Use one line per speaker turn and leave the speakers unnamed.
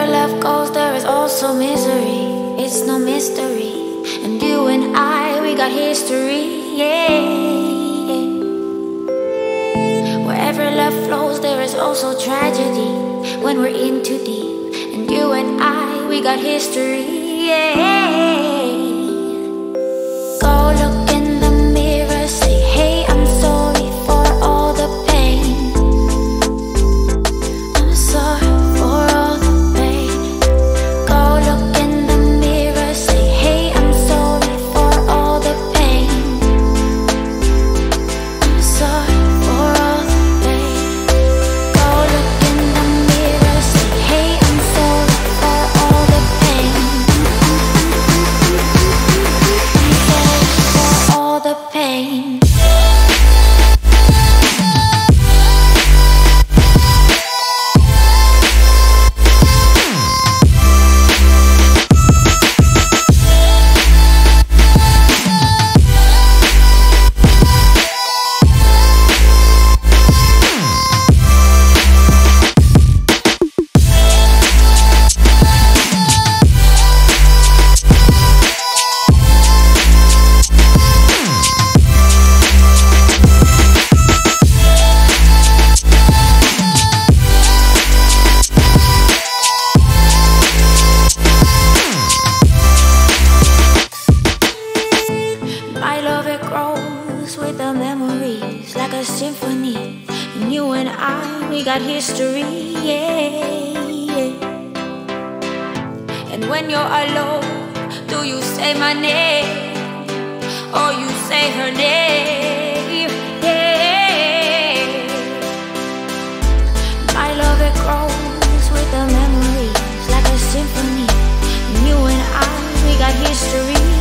love goes, there is also misery. It's no mystery. And you and I, we got history, yeah. Wherever love flows, there is also tragedy when we're in too deep. And you and I, we got history, yeah. Go look in the mirror, say, hey, I'm sorry for all the pain. I'm sorry for all the pain. Go look in the mirror, say, hey, I'm sorry for all the pain. I'm sorry for all the pain. Go look in the mirror, say, hey, I'm sorry for all the pain. I'm sorry for all the pain. My love, it grows with the memories like a symphony. And you and I, we got history, yeah. And when you're alone, do you say my name or you say her name? Yeah. My love, it grows with the memories like a symphony. And you and I, we got history.